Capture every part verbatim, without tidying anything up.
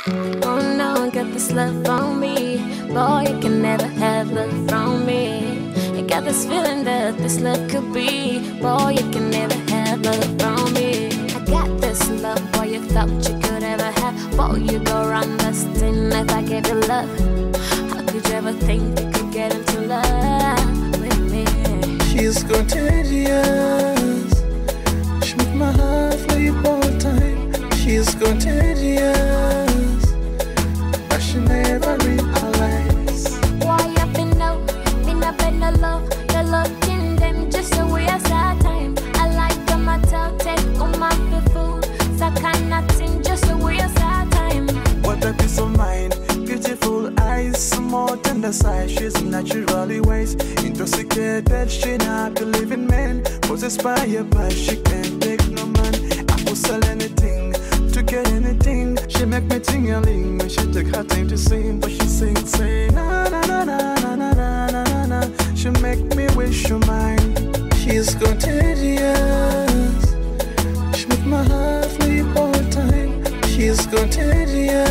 Oh no, got this love from me. Boy, you can never have love from me. I got this feeling that this love could be. Boy, you can never have love from me. I got this love, boy, you thought you could ever have. Boy, you go around lusting if I gave you love. How could you ever think you could get into love with me? She's contagious. She make my heart flip all the time. She's contagious, but she never realize. Why you been know? Me not been no love. The love in them just a waste of time. I like them I talk, take on my food. So kind thing just a waste of time. What a peace of mind, beautiful eyes, more tender size. She's naturally wise, intoxicated. She not believe in men, possessed by a but she can't take no man. I will sell anything to get anything. She make me tingling when she take her time to sing. But she sings, say na na na na na na na na na. She make me wish you mine. She's contagious. She make my heart flip all the time. She's contagious,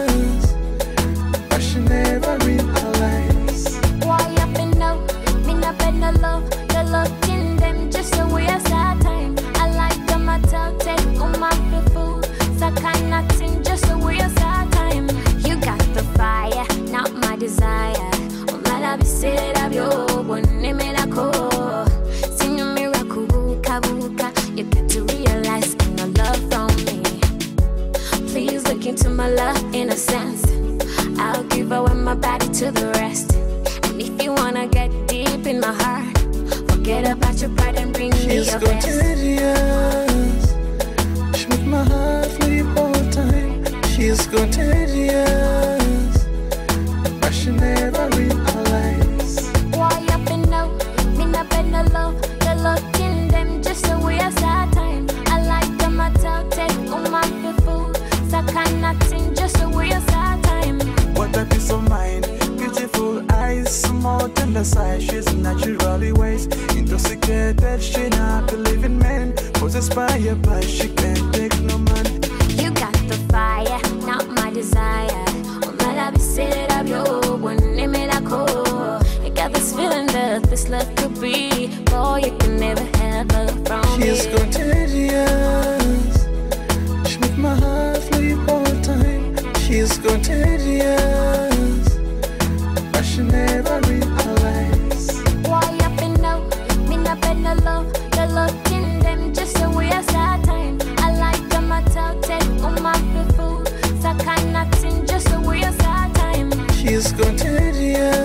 but she never realize. Why you been know? Me not been no love. The love in them just a waste of time. I like them I talk, take on my food. So kind thing just a waste of time. You got the fire, not my desire. Oh my love is set up yo, one name I call. Sing a miracle, buka buka. You got to realize you no love from me. Please look into my love innocence. I'll give away my body to the rest. And if you wanna get deep in my heart, forget about your pride and bring me She's your best. contagious. She make my heart flip all the time. She's contagious, but she never realize. Why you been know? Me not been no love. The love in them just a waste of time. I like them I talk, take on my food. So kind thing just a waste of time. What a peace of mind, beautiful eyes, more tender size. She's naturally wise, intoxicated. She not believe in men, possessed by a but she can't take no man. You got the fire, not my desire. Oh my love is set up yo, one name I call. I got this feeling that this love could be. Boy, you can never have love from me. She's contagious. She make my heart flip all the time. She's contagious, but she never realize. Why you been know? Me not been no love. The love in them just a waste of time. I like them I talk, take on my food. So kind thing just a waste of time. She's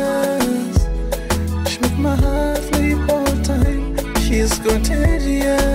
contagious. She make my heart flip all the time. She's contagious.